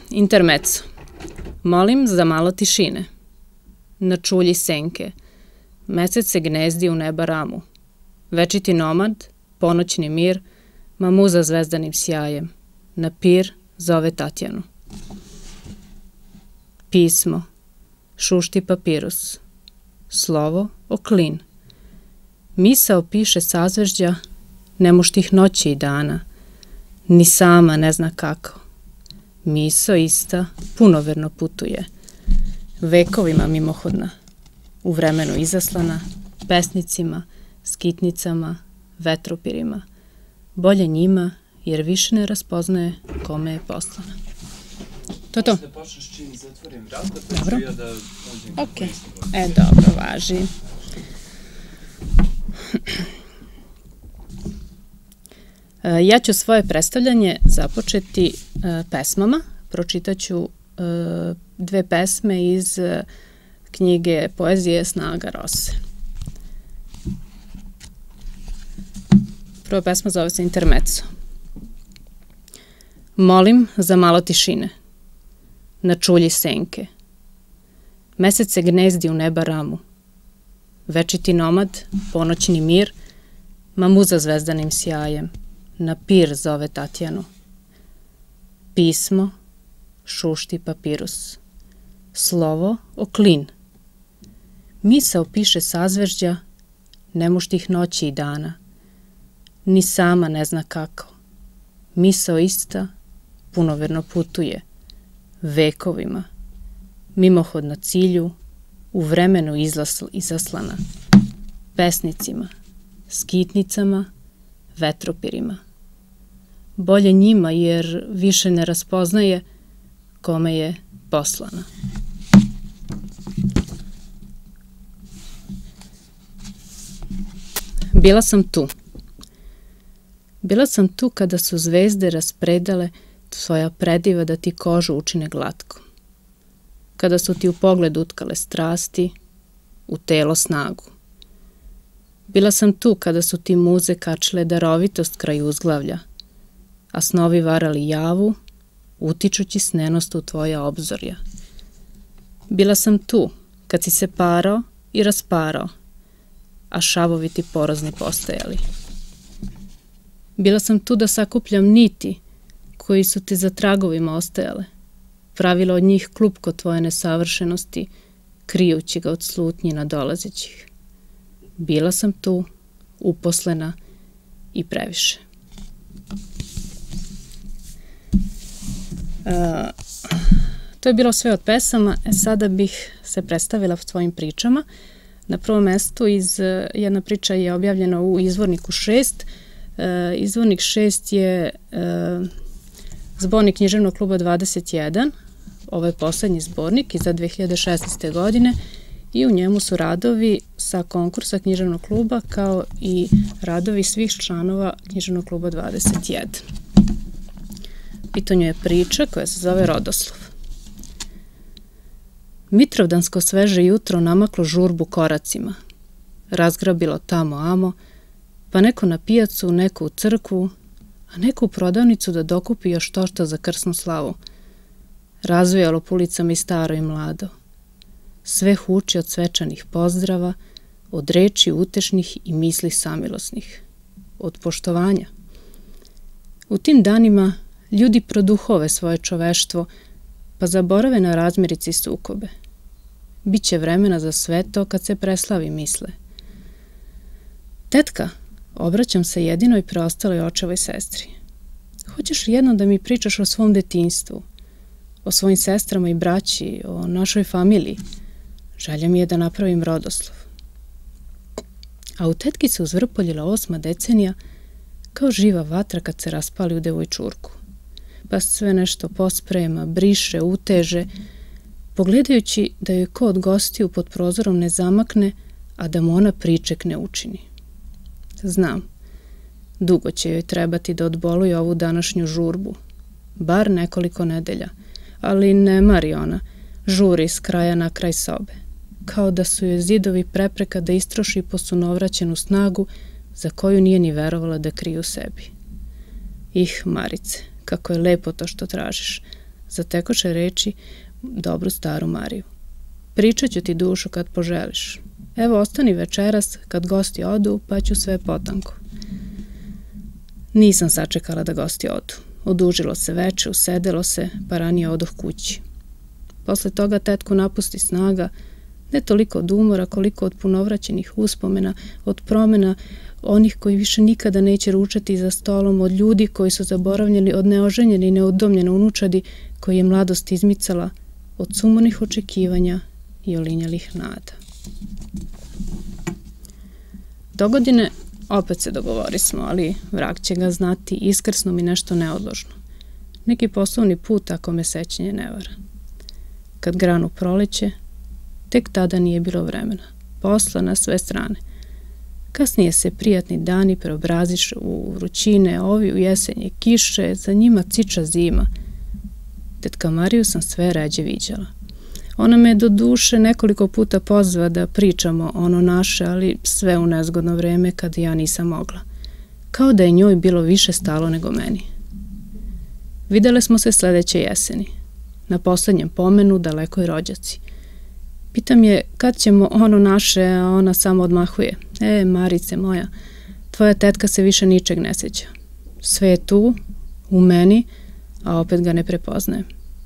Intermezzo. Molim za malo tišine. Na čulji senke. Mesec se gnezdi u neba ramu. Večiti nomad, ponoćni mir, mamuza zvezdanim sjajem. Na pir zove Tatjanu. Pismo. Šušti papirus. Slovo oklin. Misao piše sazvežđa nemuštih noći i dana. Ni sama ne zna kako. Miso ista punoverno putuje. Vekovima mimohodna. U vremenu izaslana, pesnicima, skitnicama, vetropirima. Bolje njima, jer više ne raspoznaje kome je poslana. To je to. Da počneš čim zatvorim vrata, Dobro. ću ja da uđem. Ok. Dobro, važi. Ja ću svoje predstavljanje započeti pesmama. Pročitaću dve pesme iz knjige poezije Snaga rose. Prva pesma zove se Intermezzo. Molim za malo tišine. Na čulji senke. Mesec se gnezdi u neba ramu. Večiti nomad, ponoćni mir, mamuza zvezdanim sjajem. Na pir zove Tatjanu. Pismo, šušti papirus. Slovo oklin. Misao piše sazvežđa nemuštih noći i dana. Ni sama ne zna kako. Misao ista punoverno putuje. Vekovima. Mimohod na cilju, u vremenu izaslana. Pesnicima, skitnicama, vetropirima. Bolje njima, jer više ne raspoznaje kome je poslana. Bila sam tu. Bila sam tu kada su zvezde raspredale svoja prediva da ti kožu učine glatko. Kada su ti u pogled utkale strasti, u telo snagu. Bila sam tu kada su ti muze kačile darovitost kraj uzglavlja, a snovi varali javu, utičući snenost u tvoja obzorja. Bila sam tu kad si se parao i rasparao, a šavovi ti porozni postajali. Bila sam tu da sakupljam niti koji su ti za tragovima ostajale, pravila od njih klupko tvoje nesavršenosti, krijući ga od slutnji nadolazećih. Bila sam tu, uposlena i previše. To je bilo sve od pesama. Sada bih se predstavila svojim pričama. Na prvom mestu jedna priča je objavljena u Izvorniku 6. Izvornik 6 je zbornik književnog kluba 21. Ovo je poslednji zbornik iza 2016. godine i u njemu su radovi sa konkursa književnog kluba kao i radovi svih članova književnog kluba 21. U pitanju je priča koja se zove Rodoslov. Mitrovdansko sveže jutro namaklo žurbu koracima. Razgrabilo tamo amo, pa neko na pijacu, neko u crkvu, a neko u prodavnicu da dokupi još to za krsnu slavu. Razvijalo po ulicama i staro i mlado. Sve huči od svečanih pozdrava, od reči utešnih i misli samilosnih. Od poštovanja. U tim danima ljudi produhove svoje čoveštvo, pa zaborave na razmirici sukobe. Biće vremena za sve to kad se preslavi misle. Tetka, obraćam se jedinoj preostaloj očevoj sestri. Hoćeš li jednom da mi pričaš o svom detinjstvu, o svojim sestrama i braći, o našoj familiji? Želja mi je da napravim rodoslov. A u tetki se uzvrpoljila 8. decenija kao živa vatra kad se raspali u devojčurku. Pa sve nešto posprema, briše, uteže, pogledajući da joj ko od gostiju pod prozorom ne zamakne, a da mu ona priček ne učini. Znam, dugo će joj trebati da odboluje ovu današnju žurbu, bar nekoliko nedelja, ali ne mari ona, žuri s kraja na kraj sobe, kao da su joj zidovi prepreka da istroši posunovraćenu snagu za koju nije ni verovala da kriju sebi. Marice, kako je lepo to što tražiš. zatekoše reči dobru staru Mariju. Pričat ću ti dušo kad poželiš. Evo, ostani večeras kad gosti odu, pa ću sve potanko. Nisam sačekala da gosti odu. Odužilo se veče, usedelo se, pa ranije odoh kući. Posle toga tetku napusti snaga, ne toliko od umora, koliko od punovraćenih uspomena, od promena onih koji više nikada neće ručati za stolom, od ljudi koji su zaboravljeni, od neoženjeni i neudomljene unučadi koji je mladost izmicala, od sumornih očekivanja i olinjalih nada. Dogodine opet se dogovorismo, ali vrag će ga znati, iskrsnu mi nešto neodložno. Neki poslovni put ako me sećanje ne vara. Kad granu proleće, tek tada nije bilo vremena. Posla na sve strane. Kasnije se prijatni dani preobraziše u vrućine, ovi u jesenje kiše, za njima ciča zima. Tetka Mariju sam sve ređe viđala. Ona me do duše nekoliko puta pozva da pričamo ono naše, ali sve u nezgodno vreme kad ja nisam mogla. Kao da je njoj bilo više stalo nego meni. Videle smo se sledeće jeseni. Na poslednjem pomenu dalekoj rođaci. Pitam je kad ćemo ono naše, a ona samo odmahuje. Marice moja, tvoja tetka se više ničeg ne sjeća. Sve je tu, u meni, a opet ga ne prepoznajem.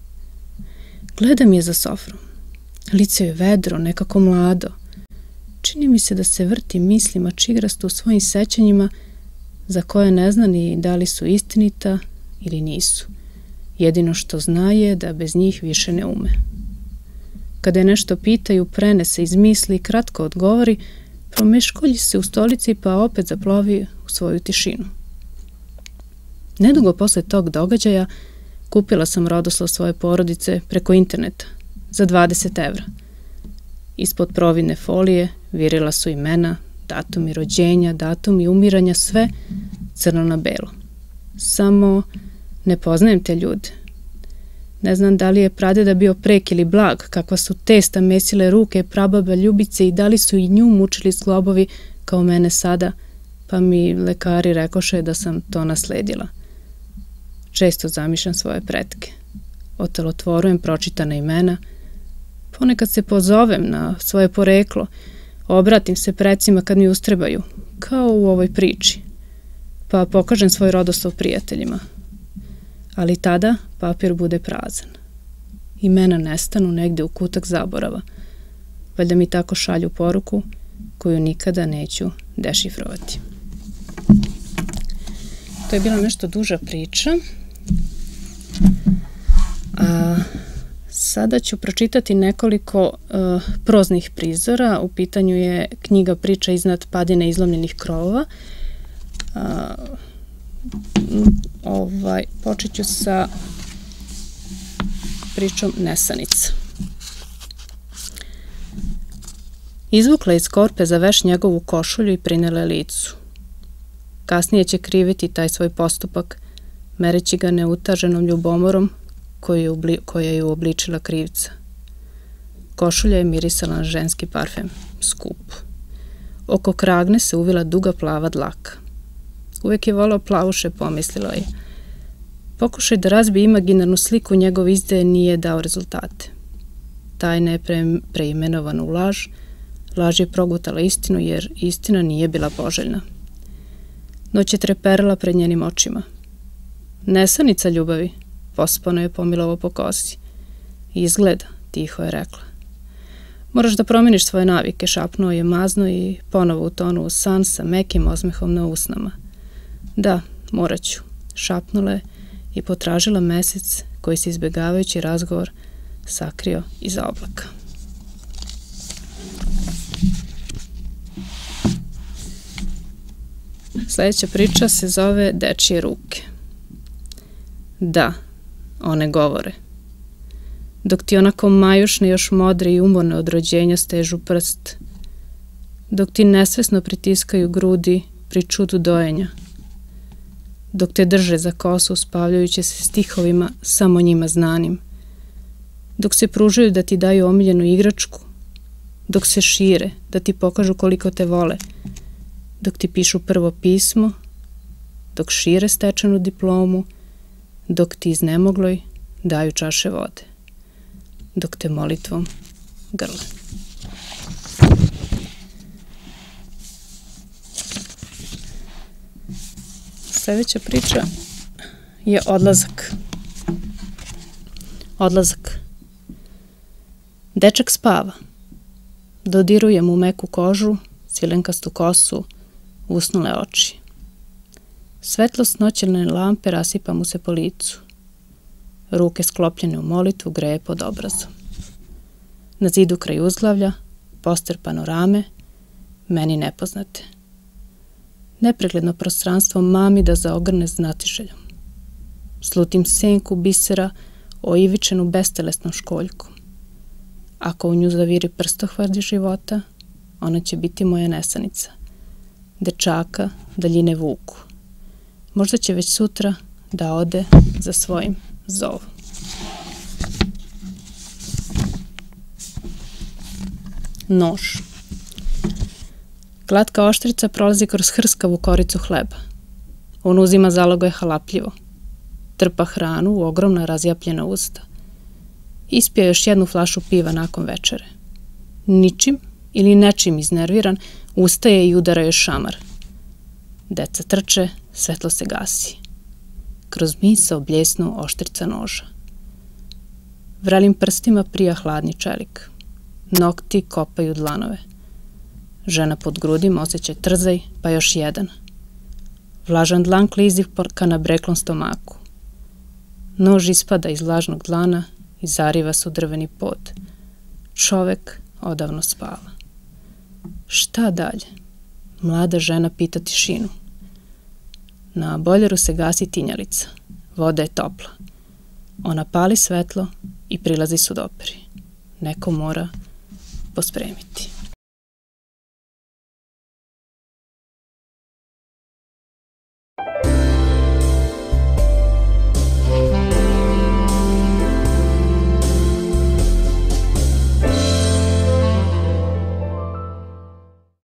Gledam je za sofrom. Lice je vedro, nekako mlado. Čini mi se da se vrti mislima čigrasto u svojim sećanjima za koje ne zna ni da li su istinita ili nisu. Jedino što zna je da bez njih više ne ume. Kada je nešto pitaju, prenese iz misli i kratko odgovori, promeškolji se u stolici pa opet zaplovi u svoju tišinu. Nedugo posle tog događaja kupila sam rodoslov svoje porodice preko interneta za 20 evra. Ispod providne folije virila su imena, datumi rođenja, datumi umiranja, sve crno na belo. Samo ne poznajem te ljude. Ne znam da li je pradeda bio prek ili blag, kakva su testa mesile ruke prababa Ljubice i da li su i nju mučili zglobovi kao mene sada, pa mi lekari rekoše da sam to nasledila. Često zamišljam svoje pretke. Otelotvorujem pročitana imena. Ponekad se pozovem na svoje poreklo. Obratim se precima kad mi ustrebaju, kao u ovoj priči. Pa pokažem svoj rodoslov prijateljima. Ali tada papir bude prazan. Imena nestanu negde u kutak zaborava. Valjda mi tako šalju poruku koju nikada neću dešifrovati. To je bila nešto duža priča. A sada ću pročitati nekoliko proznih prizora. U pitanju je knjiga Priča iznad padine izlomljenih krovova. Počet ću sa pričom Nesanica. Izvukla iz korpe za veš njegovu košulju i prinele licu. Kasnije će kriviti taj svoj postupak, mereći ga neutaženom ljubomorom koja je uobličila krivca. Košulja je mirisala na ženski parfem, skup. Oko kragne se uvila duga plava dlaka. Uvek je volao plavuše, pomislila je. Pokušaj da razbije imaginarnu sliku njegov izdaje nije dao rezultate. Tajna je preimenovana u laž, laž je progutala istinu jer istina nije bila poželjna. Noć je treperala pred njenim očima. Nesanica ljubavi, pospano je pomilovo po kosi. Izgleda, tiho je rekla. Moraš da promeniš svoje navike, šapnuo je mazno i ponovo utonuo u san sa mekim osmehom na usnama. Da, morat ću, šapnula je i potražila mesec koji se izbjegavajući razgovor sakrio iza oblaka. Sljedeća priča se zove Dečije ruke. Da, one govore. Dok ti onako majušne, još modre i umorne od rođenja stežu prst. Dok ti nesvesno pritiskaju grudi pri čudu dojenja. Dok te drže za kosu uspavljajući se stihovima samo njima znanim. Dok se pružaju da ti daju omiljenu igračku. Dok se šire da ti pokažu koliko te vole. Dok ti pišu prvo pismo. Dok šire stečenu diplomu. Dok ti iznemogloj daju čaše vode, dok te molitvom grle. Sljedeća priča je odlazak. Odlazak. Dečak spava. Dodiruje mu meku kožu, svilenkastu kosu, usnule oči. Svetlost noćne lampe rasipa mu se po licu. Ruke sklopljene u molitvu greje pod obrazom. Na zidu kraj uzglavlja, poster panorame, meni nepoznate. Nepregledno prostranstvo mami da zaogrne znatiželjom. Slutim senku bisera o ivičenu bestelesnom školjkom. Ako u nju zaviri prstohvat života, ona će biti moja nesanica. Dečaka daljine vuku. Možda će već sutra da ode za svojim zovom. Nož. Glatka oštrica prolazi kroz hrskavu koricu hleba. On uzima zalogaj halapljivo. Trpa hranu u ogromna razjapljena usta. Ispija još jednu flašu piva nakon večere. Ničim ili nečim iznerviran, ustaje i udara još šamar. Deca trče, svetlo se gasi. Kroz misao bljesnu oštrica noža. Vrelim prstima prija hladni čelik. Nokti kopaju dlanove. Žena pod grudima osjeća trzaj, pa još jedan. Vlažan dlan klizi ka na breklom stomaku. Nož ispada iz vlažnog dlana i zariva se u drveni pod. Čovek odavno spava. Šta dalje? Mlada žena pita tišinu. Na bojleru se gasi tinjalica. Voda je topla. Ona pali svetlo i prilazi sudoperi. Neko mora pospremiti.